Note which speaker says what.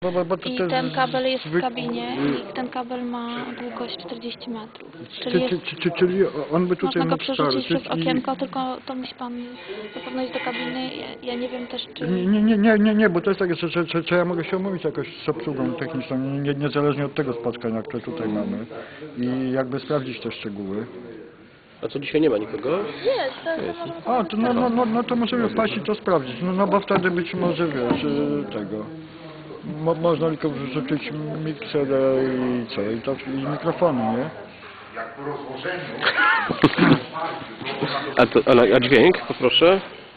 Speaker 1: I ten kabel jest w kabinie i ten kabel ma długość 40 metrów.
Speaker 2: Czyli on by tutaj
Speaker 1: można go
Speaker 2: mógł
Speaker 1: przerzucić
Speaker 2: starczyć
Speaker 1: przez okienko, tylko to musi pan na pewno iść do kabiny. Ja nie wiem też, czy...
Speaker 2: Nie, bo to jest tak, że ja mogę się umówić jakoś z obsługą techniczną, niezależnie od tego spotkania, które tutaj mamy i jakby sprawdzić te szczegóły.
Speaker 3: A co, dzisiaj nie ma nikogo?
Speaker 1: Jest.
Speaker 2: A, to, no to możemy wpaść i to sprawdzić, no bo wtedy być może, wiesz, tego... Można tylko wrzucić mikserę i co, i to i mikrofony, nie?
Speaker 3: A dźwięk, poproszę.